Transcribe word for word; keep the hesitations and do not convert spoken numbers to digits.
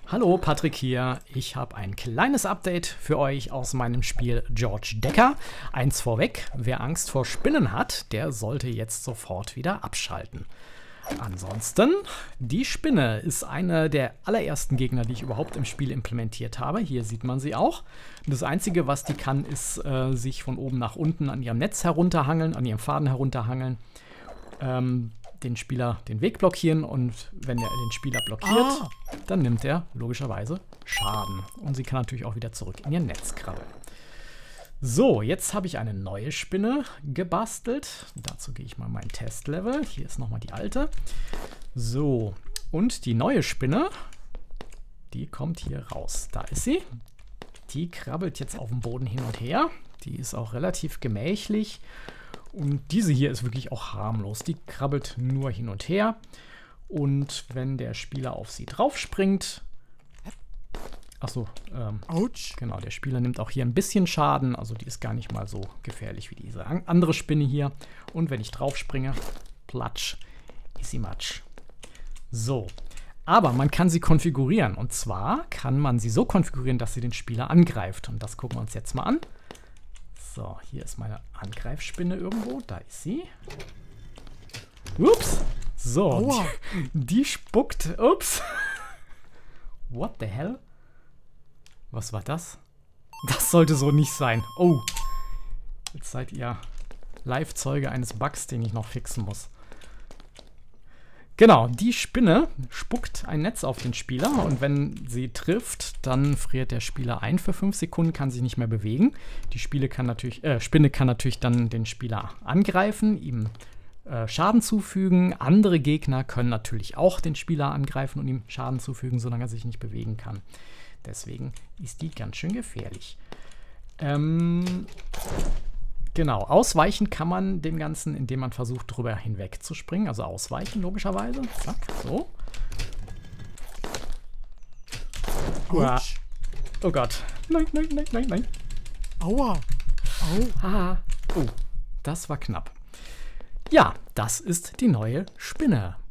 Hallo, Patrick hier. Ich habe ein kleines Update für euch aus meinem Spiel George Decker. Eins vorweg, wer Angst vor Spinnen hat, der sollte jetzt sofort wieder abschalten. Ansonsten, die Spinne ist einer der allerersten Gegner, die ich überhaupt im Spiel implementiert habe. Hier sieht man sie auch. Das Einzige, was die kann, ist äh, sich von oben nach unten an ihrem Netz herunterhangeln, an ihrem Faden herunterhangeln. Ähm, den Spieler den Weg blockieren und wenn er den Spieler blockiert, ah. dann nimmt er logischerweise Schaden. Und sie kann natürlich auch wieder zurück in ihr Netz krabbeln. So, jetzt habe ich eine neue Spinne gebastelt. Dazu gehe ich mal mein Testlevel. Hier ist nochmal die alte. So, und die neue Spinne, die kommt hier raus. Da ist sie. Die krabbelt jetzt auf dem Boden hin und her. Die ist auch relativ gemächlich. Und diese hier ist wirklich auch harmlos. Die krabbelt nur hin und her. Und wenn der Spieler auf sie drauf springt. Achso, ähm, Autsch. Genau, der Spieler nimmt auch hier ein bisschen Schaden. Also die ist gar nicht mal so gefährlich wie diese andere Spinne hier. Und wenn ich drauf springe, platsch, ist sie matsch. So, aber man kann sie konfigurieren. Und zwar kann man sie so konfigurieren, dass sie den Spieler angreift. Und das gucken wir uns jetzt mal an. So, hier ist meine Angreifspinne irgendwo. Da ist sie. Ups. So, die, die spuckt. Ups. What the hell? Was war das? Das sollte so nicht sein. Oh. Jetzt seid ihr Live-Zeuge eines Bugs, den ich noch fixen muss. Genau, die Spinne spuckt ein Netz auf den Spieler und wenn sie trifft, dann friert der Spieler ein für fünf Sekunden, kann sich nicht mehr bewegen. Die Spiele kann natürlich, äh, Spinne kann natürlich dann den Spieler angreifen, ihm äh, Schaden zufügen. Andere Gegner können natürlich auch den Spieler angreifen und ihm Schaden zufügen, solange er sich nicht bewegen kann. Deswegen ist die ganz schön gefährlich. Ähm... Genau, ausweichen kann man dem Ganzen, indem man versucht, drüber hinweg zu springen. Also ausweichen, logischerweise. Zack, so. Uah. Oh Gott. Nein, nein, nein, nein, nein. Aua. Au. Ah. Oh, das war knapp. Ja, das ist die neue Spinne.